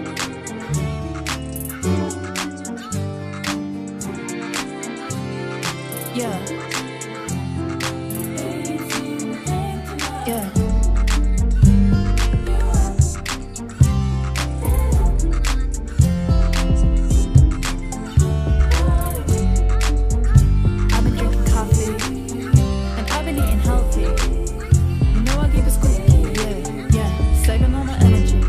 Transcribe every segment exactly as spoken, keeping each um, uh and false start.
Yeah. Yeah. I've been drinking coffee and I've been eating healthy. You know I keep it squeaky, yeah, yeah. Saving all my energy.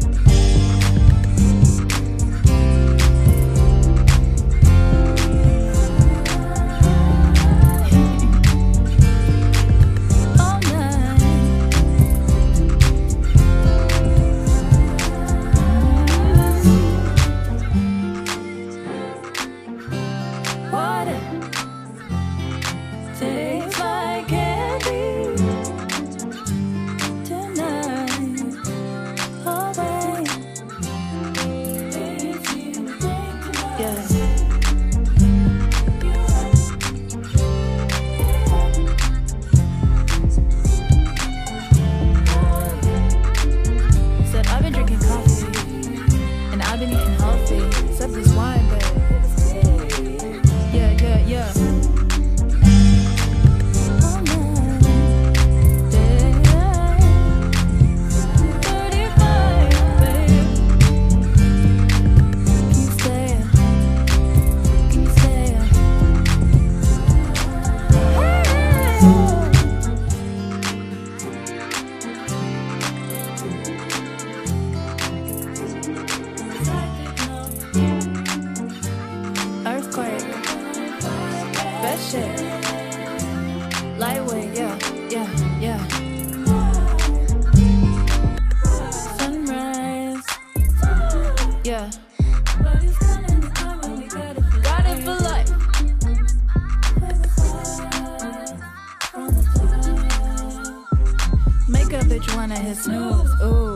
Tastes like candy tonight. Oh, babe. Yeah. Said I've been drinking coffee and I've been eating healthy. Except this wine, babe. Yeah, yeah, yeah. Earthquake, best shit, lightweight, yeah, yeah, yeah. Sunrise, yeah. Got it for life. Make a bitch wanna hit snooze, ooh.